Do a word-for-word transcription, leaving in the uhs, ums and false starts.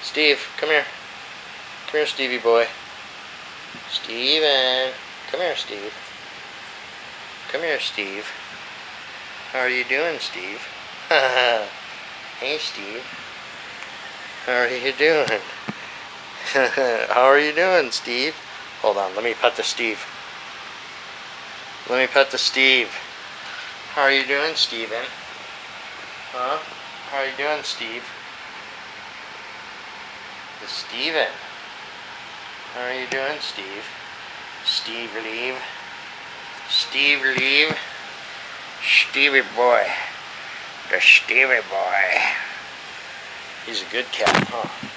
Steve, come here. Come here, Stevie boy. Steven. Come here, Steve. Come here, Steve. How are you doing, Steve? Hey, Steve. How are you doing? How are you doing, Steve? Hold on, let me pet the Steve. Let me pet the Steve. How are you doing, Steven? Huh? How are you doing, Steve? The Steven. How are you doing, Steve? Steve leave. Steve leave. Stevie boy. The Stevie boy. He's a good cat, huh?